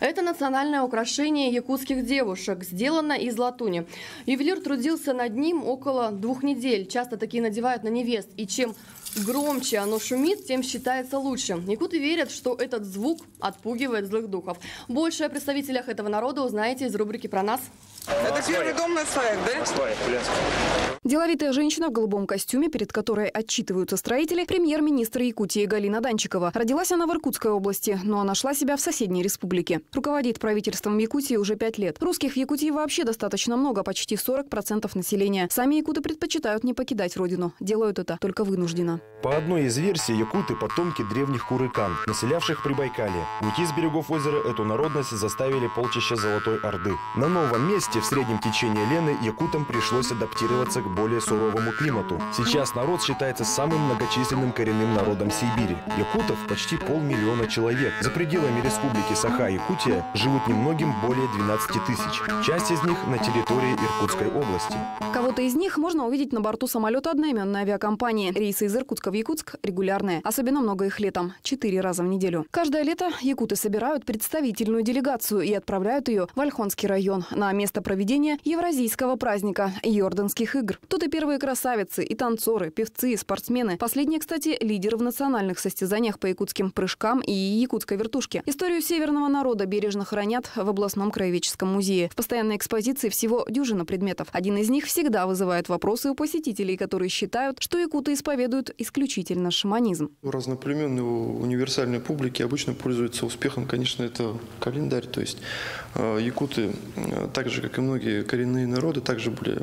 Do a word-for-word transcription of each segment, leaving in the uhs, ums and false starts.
Это национальное украшение якутских девушек, сделано из латуни. Ювелир трудился над ним около двух недель. Часто такие надевают на невест. И чем громче оно шумит, тем считается лучше. Якуты верят, что этот звук отпугивает злых духов. Больше о представителях этого народа узнаете из рубрики «Про нас». Это первый дом на сваях, да? На сваях, Деловитая женщина в голубом костюме, перед которой отчитываются строители, премьер-министр Якутии Галина Данчикова. Родилась она в Иркутской области, но нашла себя в соседней республике. Руководит правительством Якутии уже пять лет. Русских в Якутии вообще достаточно много, почти сорок процентов населения. Сами якуты предпочитают не покидать родину. Делают это только вынужденно. По одной из версий, якуты – потомки древних курыкан, населявших Прибайкалье. Уйти с берегов озера эту народность заставили полчища Золотой Орды. На новом месте, в среднем течении Лены, якутам пришлось адаптироваться к более суровому климату. Сейчас народ считается самым многочисленным коренным народом Сибири. Якутов почти полмиллиона человек. За пределами республики Саха-Якутия живут немногим более двенадцати тысяч. Часть из них на территории Иркутской области. Кого-то из них можно увидеть на борту самолета одноименной авиакомпании. Рейсы из Иркутска в Якутск регулярные. Особенно много их летом. Четыре раза в неделю. Каждое лето якуты собирают представительную делегацию и отправляют ее в Ольхонский район на место проведения евразийского праздника – Йорданских игр. Тут и первые красавицы, и танцоры, певцы, и спортсмены. Последние, кстати, лидеры в национальных состязаниях по якутским прыжкам и якутской вертушке. Историю северного народа бережно хранят в областном краеведческом музее. В постоянной экспозиции всего дюжина предметов. Один из них всегда вызывает вопросы у посетителей, которые считают, что якуты исповедуют исключительно шаманизм. У разноплеменной, у универсальной публики обычно пользуется успехом, конечно, это календарь. То есть э, якуты, э, так же, как и многие коренные народы, также были,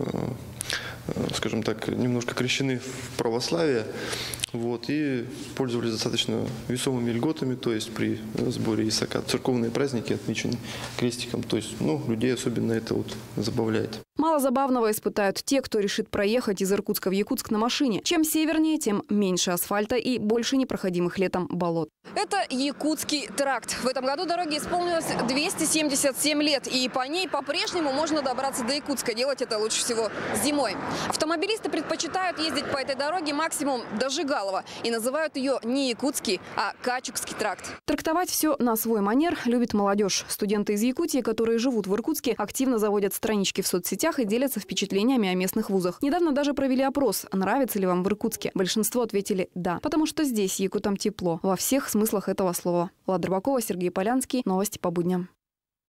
э, скажем так, немножко крещены в православие. Вот, и пользовались достаточно весомыми льготами, то есть при сборе исака. Церковные праздники отмечены крестиком, то есть ну, людей особенно это вот забавляет. Мало забавного испытают те, кто решит проехать из Иркутска в Якутск на машине. Чем севернее, тем меньше асфальта и больше непроходимых летом болот. Это Якутский тракт. В этом году дороге исполнилось двести семьдесят семь лет, и по ней по-прежнему можно добраться до Якутска. Делать это лучше всего зимой. Автомобилисты предпочитают ездить по этой дороге максимум до Жигалова и называют ее не Якутский, а Качукский тракт. Трактовать все на свой манер любит молодежь. Студенты из Якутии, которые живут в Иркутске, активно заводят странички в соцсетях и делятся впечатлениями о местных вузах. Недавно даже провели опрос, нравится ли вам в Иркутске. Большинство ответили «да», потому что здесь якутам тепло. Во всех смыслах этого слова. Влада Рыбакова, Сергей Полянский. Новости по будням.